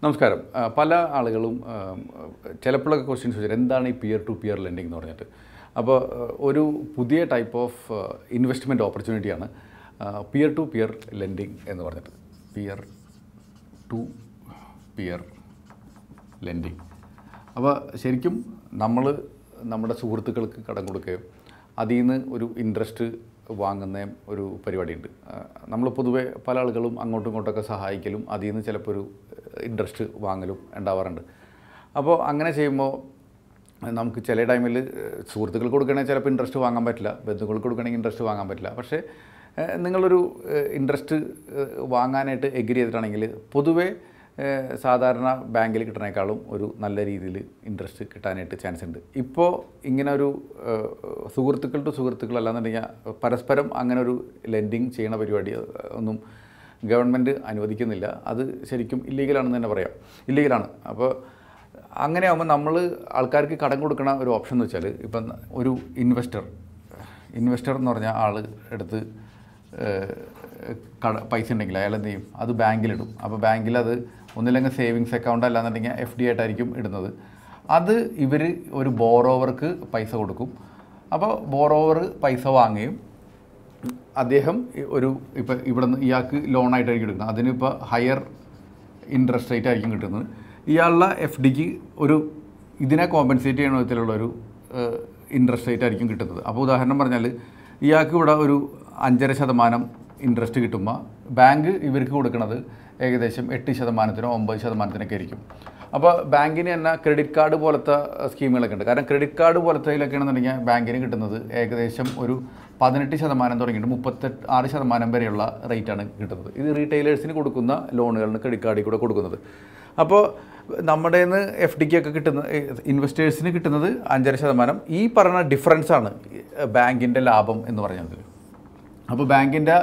നമസ്കാരം. പല ആളുകളും ചിലപ്പോഴൊക്കെ ക്വസ്റ്റ്യൻസ് ചോദിച്ചാൽ എന്താണ് ഈ പിയർ ടു പിയർ ലെൻഡിംഗ് എന്ന് പറഞ്ഞിട്ട്. അപ്പോൾ ഒരു പുതിയ ടൈപ്പ് ഓഫ് ഇൻവെസ്റ്റ്മെൻറ്റ് ഓപ്പർച്യൂണിറ്റിയാണ് പിയർ ടു പിയർ ലെൻഡിംഗ് എന്ന് പറഞ്ഞിട്ട്. Peer to peer lending. അപ്പോൾ ശരിക്കും നമ്മൾ നമ്മുടെ സുഹൃത്തുക്കൾക്ക് കടം കൊടുക്കുകയും അതിൽ നിന്ന് ഒരു ഇൻട്രസ്റ്റ് വാങ്ങുന്ന ഒരു പരിപാടിയുണ്ട്. നമ്മൾ പൊതുവെ പല ആളുകളും അങ്ങോട്ടും ഇങ്ങോട്ടൊക്കെ സഹായിക്കലും അതിൽ നിന്ന് ചിലപ്പോൾ ഒരു ഇൻട്രസ്റ്റ് വാങ്ങലും ഉണ്ടാവാറുണ്ട്. അപ്പോൾ അങ്ങനെ ചെയ്യുമ്പോൾ നമുക്ക് ചില ടൈമിൽ സുഹൃത്തുക്കൾക്ക് കൊടുക്കണമെങ്കിൽ ചിലപ്പോൾ ഇൻട്രസ്റ്റ് വാങ്ങാൻ പറ്റില്ല, ബന്ധുക്കൾക്ക് കൊടുക്കണമെങ്കിൽ ഇൻട്രസ്റ്റ് വാങ്ങാൻ പറ്റില്ല. പക്ഷേ നിങ്ങളൊരു ഇൻട്രസ്റ്റ് വാങ്ങാനായിട്ട് എഗ്രി ചെയ്തിട്ടാണെങ്കിൽ പൊതുവേ സാധാരണ ബാങ്കിൽ കിട്ടുന്നതിനേക്കാളും ഒരു നല്ല രീതിയിൽ ഇൻട്രസ്റ്റ് കിട്ടാനായിട്ട് ചാൻസ് ഉണ്ട്. ഇപ്പോൾ ഇങ്ങനെ ഒരു സുഹൃത്തുക്കൾ ടു സുഹൃത്തുക്കൾ അല്ലാന്നുണ്ടെങ്കിൽ പരസ്പരം അങ്ങനെ ഒരു ലെൻഡിങ് ചെയ്യണ പരിപാടി ഒന്നും ഗവൺമെൻറ് അനുവദിക്കുന്നില്ല. അത് ശരിക്കും ഇല്ലീഗലാണെന്ന് തന്നെ പറയാം, ഇല്ലീഗലാണ്. അപ്പോൾ അങ്ങനെയാകുമ്പോൾ നമ്മൾ ആൾക്കാർക്ക് കടം കൊടുക്കണ ഒരു ഓപ്ഷൻ എന്ന് വെച്ചാൽ ഇപ്പം ഒരു ഇൻവെസ്റ്റർ എന്ന് പറഞ്ഞാൽ ആൾ എടുത്ത് പൈസ ഉണ്ടെങ്കിൽ അയാൾ എന്ത് ചെയ്യും, അത് ബാങ്കിലിടും. അപ്പോൾ ബാങ്കിൽ അത് ഒന്നില്ലെങ്കിൽ സേവിങ്സ് അക്കൗണ്ട് അല്ലാന്നുണ്ടെങ്കിൽ FD ആയിട്ടായിരിക്കും ഇടുന്നത്. അത് ഇവർ ഒരു ബോറോവർക്ക് പൈസ കൊടുക്കും. അപ്പോൾ ബോറോവർ പൈസ വാങ്ങുകയും അദ്ദേഹം ഒരു ഇപ്പോൾ ഇവിടെ നിന്ന് ഇയാൾക്ക് ലോണായിട്ടായിരിക്കും എടുക്കുന്നത്. അതിനിപ്പോൾ ഹയർ ഇൻട്രസ്റ്റ് റേറ്റ് ആയിരിക്കും കിട്ടുന്നത്. ഇയാളുടെ FDക്ക് ഒരു ഇതിനെ കോമ്പൻസേറ്റ് ചെയ്യുന്ന വിധത്തിലുള്ളൊരു ഇൻട്രസ്റ്റ് റേറ്റ് ആയിരിക്കും കിട്ടുന്നത്. അപ്പോൾ ഉദാഹരണം പറഞ്ഞാൽ ഇയാൾക്ക് ഇവിടെ ഒരു 5.5% ഇൻട്രസ്റ്റ് കിട്ടുമ്പോൾ ബാങ്ക് ഇവർക്ക് കൊടുക്കുന്നത് ഏകദേശം 8%-9% ആയിരിക്കും. അപ്പോൾ ബാങ്കിന് തന്നെ ക്രെഡിറ്റ് കാർഡ് പോലത്തെ സ്കീമുകളൊക്കെ ഉണ്ട്. കാരണം ക്രെഡിറ്റ് കാർഡ് പോലത്തേലൊക്കെയാണെന്നുണ്ടെങ്കിൽ ബാങ്കിന് കിട്ടുന്നത് ഏകദേശം ഒരു 18% തുടങ്ങിയിട്ട് 36% വരെയുള്ള റേറ്റാണ് കിട്ടുന്നത്. ഇത് റീറ്റെയിലേഴ്സിന് കൊടുക്കുന്ന ലോണുകളിന് ക്രെഡിറ്റ് കാർഡിൽ കൂടെ കൊടുക്കുന്നത്. അപ്പോൾ നമ്മുടെ നിന്ന് FDക്കൊക്കെ കിട്ടുന്ന ഇൻവെസ്റ്റേഴ്സിന് കിട്ടുന്നത് 5.5%. ഈ പറഞ്ഞ ഡിഫറൻസാണ് ബാങ്കിൻ്റെ ലാഭം എന്ന് പറയുന്നത്. അപ്പോൾ ബാങ്കിൻ്റെ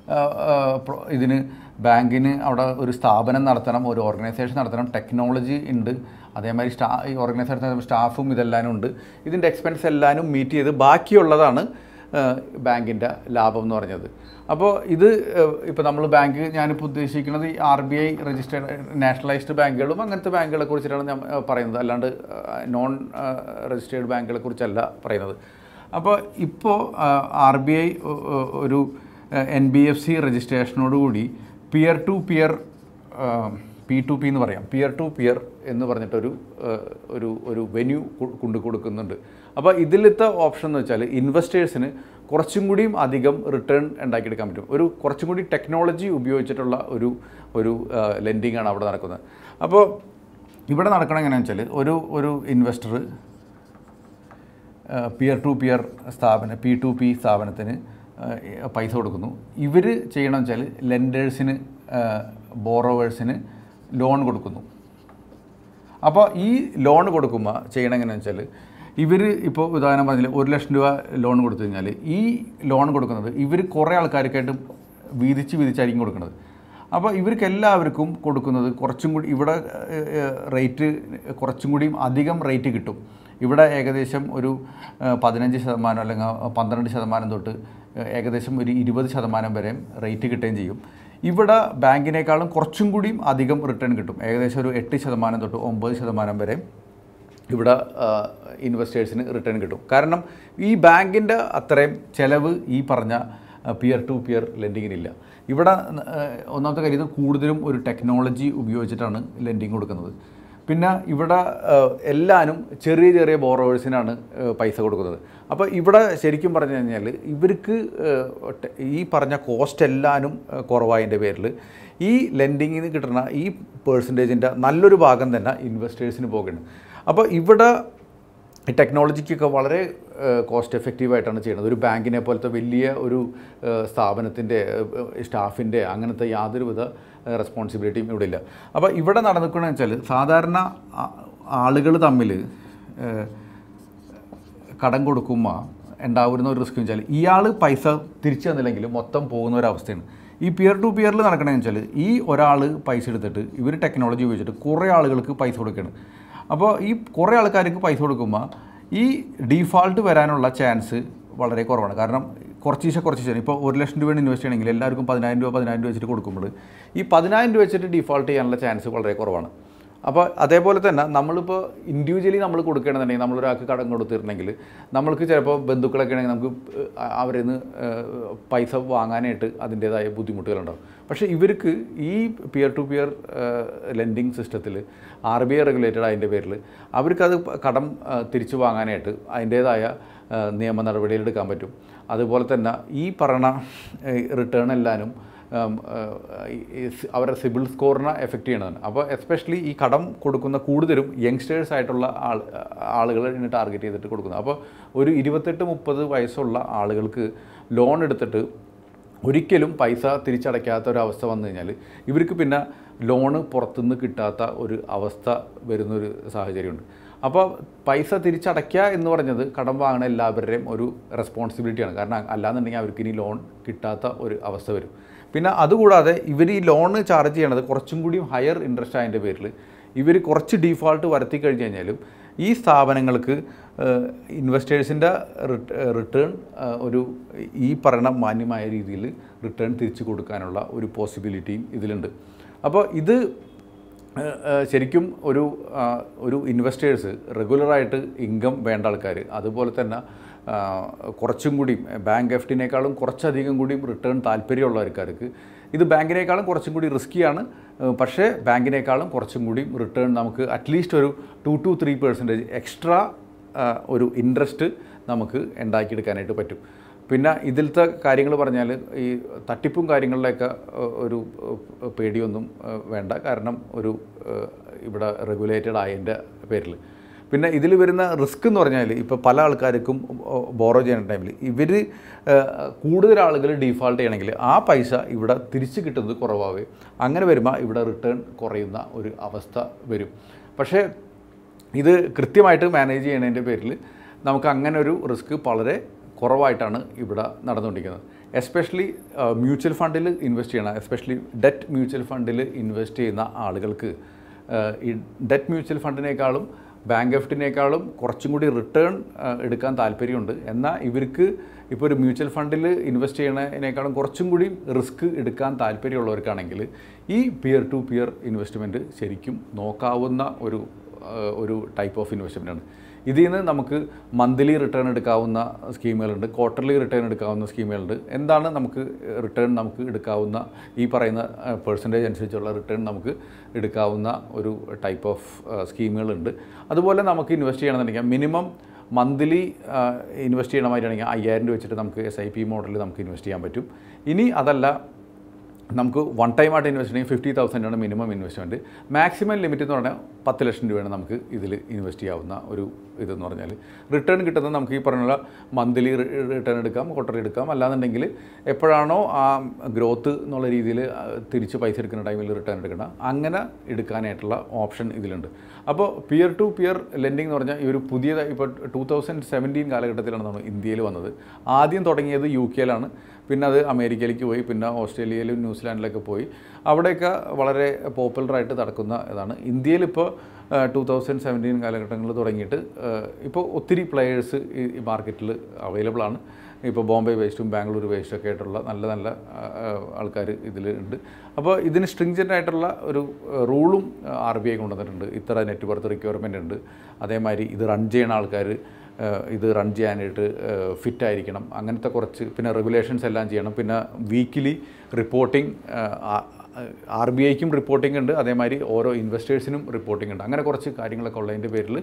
ബാങ്കിന് അവിടെ ഒരു സ്ഥാപനം നടത്തണം, ഒരു ഓർഗനൈസേഷൻ നടത്തണം, ടെക്നോളജി ഉണ്ട്, അതേമാതിരി ഈ ഓർഗനൈസേഷൻ സ്റ്റാഫും ഇതെല്ലാനും ഉണ്ട്. ഇതിൻ്റെ എക്സ്പെൻസ് എല്ലാനും മീറ്റ് ചെയ്ത് ബാക്കിയുള്ളതാണ് ബാങ്കിൻ്റെ ലാഭം എന്ന് പറഞ്ഞത്. അപ്പോൾ ഇത് ഇപ്പോൾ നമ്മൾ ബാങ്ക് ഞാനിപ്പോൾ ഉദ്ദേശിക്കുന്നത് ഈ RBI രജിസ്റ്റേർഡ് നാഷണലൈസ്ഡ് ബാങ്കുകളും അങ്ങനത്തെ ബാങ്കുകളെ കുറിച്ചിട്ടാണ് ഞാൻ പറയുന്നത്, അല്ലാണ്ട് നോൺ രജിസ്റ്റേർഡ് ബാങ്കുകളെ കുറിച്ചല്ല പറയുന്നത്. അപ്പോൾ ഇപ്പോൾ RBI ഒരു NBFC രജിസ്ട്രേഷനോടുകൂടി പിയർ ടു പിയർ P2P എന്ന് പറയാം, പിയർ ടു പിയർ എന്ന് പറഞ്ഞിട്ടൊരു ഒരു വെന്യൂ കൊണ്ടു കൊടുക്കുന്നുണ്ട്. അപ്പോൾ ഇതിലത്തെ ഓപ്ഷൻ എന്ന് വെച്ചാൽ ഇൻവെസ്റ്റേഴ്സിന് കുറച്ചും കൂടിയും അധികം റിട്ടേൺ ഉണ്ടാക്കിയെടുക്കാൻ പറ്റും. ഒരു കുറച്ചും കൂടി ടെക്നോളജി ഉപയോഗിച്ചിട്ടുള്ള ഒരു ലെൻഡിങ് ആണ് അവിടെ നടക്കുന്നത്. അപ്പോൾ ഇവിടെ നടക്കണം എങ്ങനെയാണെന്ന് വെച്ചാൽ ഒരു investor peer to peer P2P സ്ഥാപനത്തിന് പൈസ കൊടുക്കുന്നു. ഇവർ ചെയ്യണമെന്ന് വെച്ചാൽ ലെൻഡേഴ്സിന് ബോറോവേഴ്സിന് ലോൺ കൊടുക്കുന്നു. അപ്പോൾ ഈ ലോൺ കൊടുക്കുമ്പോൾ ചെയ്യണം എങ്ങനെയാണെന്ന് വെച്ചാൽ ഇവർ ഇപ്പോൾ ഉദാഹരണം പറഞ്ഞാൽ 1 ലക്ഷം രൂപ ലോൺ കൊടുത്തു കഴിഞ്ഞാൽ ഈ ലോൺ കൊടുക്കുന്നത് ഇവർ കുറേ ആൾക്കാർക്കായിട്ട് വീതിച്ചായിരിക്കും കൊടുക്കുന്നത്. അപ്പോൾ ഇവർക്ക് എല്ലാവർക്കും കൊടുക്കുന്നത് കുറച്ചും കൂടി ഇവിടെ റേറ്റ് കുറച്ചും കൂടിയും അധികം റേറ്റ് കിട്ടും. ഇവിടെ ഏകദേശം ഒരു 15% അല്ലെങ്കിൽ 12% തൊട്ട് ഏകദേശം ഒരു 20% വരെ റേറ്റ് കിട്ടുകയും ചെയ്യും. ഇവിടെ ബാങ്കിനേക്കാളും കുറച്ചും കൂടിയും അധികം റിട്ടേൺ കിട്ടും. ഏകദേശം ഒരു 8% തൊട്ട് 9% വരെ ഇവിടെ ഇൻവെസ്റ്റേഴ്സിന് റിട്ടേൺ കിട്ടും. കാരണം ഈ ബാങ്കിൻ്റെ അത്രയും ചിലവ് ഈ പറഞ്ഞ പിയർ ടു പിയർ ലെൻഡിങ്ങിനില്ല. ഇവിടെ ഒന്നാമത്തെ കാര്യം ഇത് കൂടുതലും ഒരു ടെക്നോളജി ഉപയോഗിച്ചിട്ടാണ് ലെൻഡിങ് കൊടുക്കുന്നത്. പിന്നെ ഇവിടെ എല്ലാവരും ചെറിയ ബോറോവേഴ്സിനാണ് പൈസ കൊടുക്കുന്നത്. അപ്പോൾ ഇവിടെ ശരിക്കും പറഞ്ഞു കഴിഞ്ഞാൽ ഇവർക്ക് ഈ പറഞ്ഞ കോസ്റ്റ് എല്ലാവരും കുറവായതിൻ്റെ പേരിൽ ഈ ലെൻഡിങ്ങിൽ നിന്ന് കിട്ടുന്ന ഈ പേഴ്സൻറ്റേജിൻ്റെ നല്ലൊരു ഭാഗം തന്നെ ഇൻവെസ്റ്റേഴ്സിന് പോകുന്നുണ്ട്. അപ്പോൾ ഇവിടെ ടെക്നോളജിക്കൊക്കെ വളരെ കോസ്റ്റ് എഫക്റ്റീവായിട്ടാണ് ചെയ്യുന്നത്. ഒരു ബാങ്കിനെ പോലത്തെ വലിയ ഒരു സ്ഥാപനത്തിൻ്റെ സ്റ്റാഫിൻ്റെ അങ്ങനത്തെ യാതൊരുവിധ റെസ്പോൺസിബിലിറ്റിയും ഇവിടെ ഇല്ല. അപ്പോൾ ഇവിടെ നടന്നിക്കണമെന്ന് വെച്ചാൽ സാധാരണ ആളുകൾ തമ്മിൽ കടം കൊടുക്കുമ്പോൾ ഉണ്ടാവുന്ന ഒരു റിസ്ക് വെച്ചാൽ ഇയാൾ പൈസ തിരിച്ചു തന്നില്ലെങ്കിൽ മൊത്തം പോകുന്ന ഒരവസ്ഥയാണ്. ഈ പിയർ ടു പിയറിൽ നടക്കണമെന്ന് വെച്ചാൽ ഈ ഒരാൾ പൈസ എടുത്തിട്ട് ഇവർ ടെക്നോളജി ഉപയോഗിച്ചിട്ട് കുറേ ആളുകൾക്ക് പൈസ കൊടുക്കുകയാണ്. അപ്പോൾ ഈ കുറേ ആൾക്കാർക്ക് പൈസ കൊടുക്കുമ്പോൾ ഈ ഡീഫാൾട്ട് വരാനുള്ള ചാൻസ് വളരെ കുറവാണ്. കാരണം കുറച്ച് ഇപ്പോൾ 1 ലക്ഷം രൂപ ഇൻവെസ്റ്റ് ചെയ്യണമെങ്കിൽ എല്ലാവർക്കും 10,000 രൂപ വെച്ചിട്ട് കൊടുക്കുമ്പോൾ ഈ 10,000 രൂപ വെച്ചിട്ട് ഡീഫോൾട്ട് ചെയ്യാനുള്ള ചാൻസ് വളരെ കുറവാണ്. അപ്പോൾ അതേപോലെ തന്നെ നമ്മളിപ്പോൾ ഇൻഡിവിജ്വലി നമ്മൾ കൊടുക്കുകയാണെന്നുണ്ടെങ്കിൽ നമ്മളൊരാൾക്ക് കടം കൊടുത്തിരുന്നെങ്കിൽ നമ്മൾക്ക് ചിലപ്പോൾ ബന്ധുക്കളൊക്കെ ആണെങ്കിൽ നമുക്ക് അവരിൽ നിന്ന് പൈസ വാങ്ങാനായിട്ട് അതിൻ്റേതായ ബുദ്ധിമുട്ടുകളുണ്ടാകും. പക്ഷേ ഇവർക്ക് ഈ പിയർ ടു പിയർ ലെൻഡിങ് സിസ്റ്റത്തിൽ RBI റെഗുലേറ്റഡ് അതിൻ്റെ പേരിൽ അവർക്കത് കടം തിരിച്ചു വാങ്ങാനായിട്ട് അതിൻ്റേതായ നിയമ നടപടികളെടുക്കാൻ പറ്റും. അതുപോലെ തന്നെ ഈ പറയുന്ന റിട്ടേൺ എല്ലാനും അവരുടെ സിബിൽ സ്കോറിനെ എഫക്റ്റ് ചെയ്യണതാണ്. അപ്പോൾ എസ്പെഷ്യലി ഈ കടം കൊടുക്കുന്ന കൂടുതലും യങ്സ്റ്റേഴ്സ് ആയിട്ടുള്ള ആളുകളെ ടാർഗറ്റ് ചെയ്തിട്ട് കൊടുക്കുന്നത്. അപ്പോൾ ഒരു 28-30 വയസ്സുള്ള ആളുകൾക്ക് ലോൺ എടുത്തിട്ട് ഒരിക്കലും പൈസ തിരിച്ചടയ്ക്കാത്ത ഒരു അവസ്ഥ വന്നു കഴിഞ്ഞാൽ ഇവർക്ക് പിന്നെ ലോണ് പുറത്തുനിന്ന് കിട്ടാത്ത ഒരു അവസ്ഥ വരുന്നൊരു സാഹചര്യമുണ്ട്. അപ്പോൾ പൈസ തിരിച്ചടയ്ക്കുക എന്ന് പറഞ്ഞത് കടം വാങ്ങുന്ന എല്ലാവരുടെയും ഒരു റെസ്പോൺസിബിലിറ്റിയാണ്. കാരണം അല്ലാന്നുണ്ടെങ്കിൽ അവർക്ക് ഇനി ലോൺ കിട്ടാത്ത ഒരു അവസ്ഥ വരും. പിന്നെ അതുകൂടാതെ ഇവർ ഈ ലോണ് ചാർജ് ചെയ്യണത് കുറച്ചും കൂടിയും ഹയർ ഇൻട്രസ്റ്റ് ആയതിൻ്റെ പേരിൽ ഇവർ കുറച്ച് ഡീഫോൾട്ട് വരുത്തി കഴിഞ്ഞ് കഴിഞ്ഞാലും ഈ സ്ഥാപനങ്ങൾക്ക് ഇൻവെസ്റ്റേഴ്സിൻ്റെ റിട്ടേൺ ഒരു ഈ പറയുന്ന മാന്യമായ രീതിയിൽ റിട്ടേൺ തിരിച്ചു കൊടുക്കാനുള്ള ഒരു പോസിബിലിറ്റിയും ഇതിലുണ്ട്. അപ്പോൾ ഇത് ശരിക്കും ഒരു ഇൻവെസ്റ്റേഴ്സ് റെഗുലറായിട്ട് ഇൻകം വേണ്ട ആൾക്കാർ, അതുപോലെ തന്നെ കുറച്ചും കൂടിയും ബാങ്ക് എഫ്ഡിനേക്കാളും കുറച്ചധികം കൂടിയും റിട്ടേൺ താല്പര്യമുള്ള ആൾക്കാർക്ക് ഇത് ബാങ്കിനേക്കാളും കുറച്ചും കൂടി റിസ്ക്കിയാണ്. പക്ഷേ ബാങ്കിനേക്കാളും കുറച്ചും കൂടിയും റിട്ടേൺ നമുക്ക് അറ്റ്ലീസ്റ്റ് ഒരു 2-3% എക്സ്ട്രാ ഒരു ഇൻട്രസ്റ്റ് നമുക്ക് ഉണ്ടാക്കിയെടുക്കാനായിട്ട് പറ്റും. പിന്നെ ഇതിലത്തെ കാര്യങ്ങൾ പറഞ്ഞാൽ ഈ തട്ടിപ്പും കാര്യങ്ങളിലൊക്കെ ഒരു പേടിയൊന്നും വേണ്ട. കാരണം ഇവിടെ റെഗുലേറ്റഡ് ആയതിൻ്റെ പേരിൽ. പിന്നെ ഇതിൽ വരുന്ന റിസ്ക് എന്ന് പറഞ്ഞാൽ ഇപ്പോൾ പല ആൾക്കാർക്കും ബോറോ ചെയ്യുന്ന ടൈമിൽ ഇവർ കൂടുതൽ ആളുകൾ ഡീഫാൾട്ട് ചെയ്യണമെങ്കിൽ ആ പൈസ ഇവിടെ തിരിച്ച് കിട്ടുന്നത് കുറവാവേ. അങ്ങനെ വരുമ്പോൾ ഇവിടെ റിട്ടേൺ കുറയുന്ന ഒരു അവസ്ഥ വരും. പക്ഷേ ഇത് കൃത്യമായിട്ട് മാനേജ് ചെയ്യുന്നതിൻ്റെ പേരിൽ നമുക്ക് അങ്ങനെ ഒരു റിസ്ക് വളരെ കുറവായിട്ടാണ് ഇവിടെ നടന്നുകൊണ്ടിരിക്കുന്നത്. എസ്പെഷ്യലി മ്യൂച്വൽ ഫണ്ടിൽ ഇൻവെസ്റ്റ് ചെയ്യണം, എസ്പെഷ്യലി ഡെറ്റ് മ്യൂച്വൽ ഫണ്ടിൽ ഇൻവെസ്റ്റ് ചെയ്യുന്ന ആളുകൾക്ക് ഈ ഡെറ്റ് മ്യൂച്വൽ ഫണ്ടിനേക്കാളും ബാങ്ക് എഫ്ഡിനേക്കാളും കുറച്ചും കൂടി റിട്ടേൺ എടുക്കാൻ താല്പര്യമുണ്ട്. എന്നാൽ ഇവർക്ക് ഇപ്പോൾ ഒരു മ്യൂച്വൽ ഫണ്ടിൽ ഇൻവെസ്റ്റ് ചെയ്യുന്നതിനേക്കാളും കുറച്ചും കൂടി റിസ്ക് എടുക്കാൻ താല്പര്യമുള്ളവർക്കാണെങ്കിൽ ഈ പിയർ ടു പിയർ ഇൻവെസ്റ്റ്മെൻറ്റ് ശരിക്കും നോക്കാവുന്ന ഒരു ടൈപ്പ് ഓഫ് ഇൻവെസ്റ്റ്മെൻറ്റാണ്. ഇതിൽ നിന്ന് നമുക്ക് മന്ത്ലി റിട്ടേൺ എടുക്കാവുന്ന സ്കീമുകളുണ്ട്, ക്വാർട്ടർലി റിട്ടേൺ എടുക്കാവുന്ന സ്കീമുകളുണ്ട്. എന്താണ് നമുക്ക് റിട്ടേൺ നമുക്ക് എടുക്കാവുന്ന ഈ പറയുന്ന പെർസെൻറ്റേജ് അനുസരിച്ചുള്ള റിട്ടേൺ നമുക്ക് എടുക്കാവുന്ന ഒരു ടൈപ്പ് ഓഫ് സ്കീമുകളുണ്ട്. അതുപോലെ നമുക്ക് ഇൻവെസ്റ്റ് ചെയ്യണമെന്നുണ്ടെങ്കിൽ മിനിമം മന്ത്ലി ഇൻവെസ്റ്റ് ചെയ്യണമായിട്ടാണെങ്കിൽ 5000 രൂപ വെച്ചിട്ട് നമുക്ക് SIP മോഡലിൽ നമുക്ക് ഇൻവെസ്റ്റ് ചെയ്യാൻ പറ്റും. ഇനി അതല്ല നമുക്ക് വൺ ടൈം ആയിട്ട് ഇൻവെസ്റ്റ് ചെയ്യണമെങ്കിൽ 50,000 മിനിമം ഇൻവെസ്റ്റ്മെൻറ്റ്. മാക്സിമം ലിമിറ്റ് എന്ന് പറഞ്ഞാൽ 10 ലക്ഷം രൂപയാണ് നമുക്ക് ഇതിൽ ഇൻവെസ്റ്റ് ചെയ്യാവുന്ന ഒരു ഇതെന്ന് പറഞ്ഞാൽ. റിട്ടേൺ കിട്ടുന്നത് നമുക്ക് ഈ പറഞ്ഞുള്ള മന്ത്ലി റിട്ടേൺ എടുക്കാം, ക്വാർട്ടർലി എടുക്കാം. അല്ലാന്നുണ്ടെങ്കിൽ എപ്പോഴാണോ ആ ഗ്രോത്ത് എന്നുള്ള രീതിയിൽ തിരിച്ച് പൈസ എടുക്കുന്ന ടൈമിൽ റിട്ടേൺ എടുക്കണം, അങ്ങനെ എടുക്കാനായിട്ടുള്ള ഓപ്ഷൻ ഇതിലുണ്ട്. അപ്പോൾ പിയർ ടു പിയർ ലെൻഡിങ് എന്ന് പറഞ്ഞാൽ ഈ ഒരു പുതിയതായി ഇപ്പോൾ 2017 കാലഘട്ടത്തിലാണ് നമ്മൾ ഇന്ത്യയിൽ വന്നത്. ആദ്യം തുടങ്ങിയത് UK യിലാണ്, പിന്നെ അത് അമേരിക്കയിലേക്ക് പോയി, പിന്നെ ഓസ്ട്രേലിയയിലും ന്യൂസിലാൻഡിലൊക്കെ പോയി. അവിടെയൊക്കെ വളരെ പോപ്പുലറായിട്ട് നടക്കുന്ന ഇതാണ്. ഇന്ത്യയിലിപ്പോൾ 2017 കാലഘട്ടങ്ങളിൽ തുടങ്ങിയിട്ട് ഇപ്പോൾ ഒത്തിരി പ്ലെയേഴ്സ് ഈ മാർക്കറ്റിൽ അവൈലബിൾ ആണ്. ഇപ്പോൾ ബോംബെ ബേസ്ഡും ബാംഗ്ലൂർ ബേസ്ഡൊക്കെ ആയിട്ടുള്ള നല്ല നല്ല ആൾക്കാർ ഇതിലുണ്ട്. അപ്പോൾ ഇതിന് സ്ട്രിങ്ജൻ്റ് ആയിട്ടുള്ള ഒരു റൂളും RBI കൊണ്ടുവന്നിട്ടുണ്ട്. ഇത്ര നെറ്റ് വർത്ത് റിക്വയർമെൻ്റ് ഉണ്ട്. അതേമാതിരി ഇത് റൺ ചെയ്യുന്ന ആൾക്കാർ ഇത് റൺ ചെയ്യാനായിട്ട് ഫിറ്റായിരിക്കണം. അങ്ങനത്തെ കുറച്ച് പിന്നെ റെഗുലേഷൻസ് എല്ലാം ചെയ്യണം. പിന്നെ വീക്കിലി റിപ്പോർട്ടിംഗ് RBIക്കും റിപ്പോർട്ടിംഗ് ഉണ്ട്, അതേമാതിരി ഓരോ ഇൻവെസ്റ്റേഴ്സിനും റിപ്പോർട്ടിംഗ് ഉണ്ട്. അങ്ങനെ കുറച്ച് കാര്യങ്ങളൊക്കെ ഉള്ളതിൻ്റെ പേരിൽ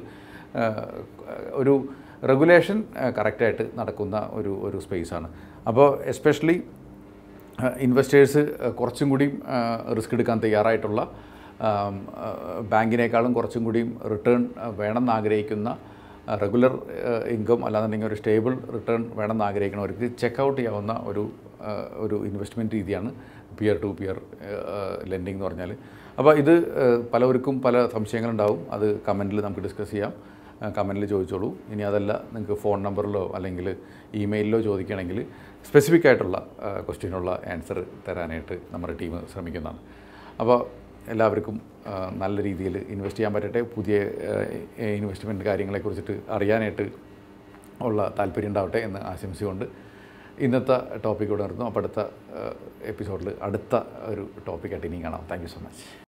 ഒരു റെഗുലേഷൻ കറക്റ്റായിട്ട് നടക്കുന്ന ഒരു സ്പേസാണ്. അപ്പോൾ എസ്പെഷ്യലി ഇൻവെസ്റ്റേഴ്സ് കുറച്ചും കൂടിയും റിസ്ക് എടുക്കാൻ തയ്യാറായിട്ടുള്ള, ബാങ്കിനേക്കാളും കുറച്ചും കൂടിയും റിട്ടേൺ വേണമെന്ന് ആഗ്രഹിക്കുന്ന, റെഗുലർ ഇൻകം അല്ലാന്നുണ്ടെങ്കിൽ ഒരു സ്റ്റേബിൾ റിട്ടേൺ വേണമെന്ന് ആഗ്രഹിക്കുന്നവർക്ക് ചെക്കൗട്ട് ചെയ്യാവുന്ന ഒരു ഇൻവെസ്റ്റ്മെൻറ്റ് രീതിയാണ് പിയർ ടു പിയർ ലെൻഡിങ് എന്ന് പറഞ്ഞാൽ. അപ്പോൾ ഇത് പലവർക്കും പല സംശയങ്ങളുണ്ടാവും. അത് കമൻറ്റിൽ നമുക്ക് ഡിസ്കസ് ചെയ്യാം, കമൻറ്റിൽ ചോദിച്ചോളൂ. ഇനി അതല്ല നിങ്ങൾക്ക് ഫോൺ നമ്പറിലോ അല്ലെങ്കിൽ ഇമെയിലിലോ ചോദിക്കുകയാണെങ്കിൽ സ്പെസിഫിക് ആയിട്ടുള്ള ക്വസ്റ്റ്യനുള്ള ആൻസർ തരാനായിട്ട് നമ്മുടെ ടീം ശ്രമിക്കുന്നതാണ്. അപ്പോൾ എല്ലാവർക്കും നല്ല രീതിയിൽ ഇൻവെസ്റ്റ് ചെയ്യാൻ പറ്റട്ടെ. പുതിയ ഇൻവെസ്റ്റ്മെൻറ്റ് കാര്യങ്ങളെക്കുറിച്ചിട്ട് അറിയാനായിട്ട് ഉള്ള താല്പര്യം ഉണ്ടാവട്ടെ എന്ന് ആശംസിച്ചുകൊണ്ട് ഇന്നത്തെ ടോപ്പിക് ഇവിടെ നിർത്തുന്നു. അപ്പോൾ അടുത്ത എപ്പിസോഡിൽ അടുത്ത ഒരു ടോപ്പിക്കായിട്ട് ഇനിയും കാണാം. Thank you so much.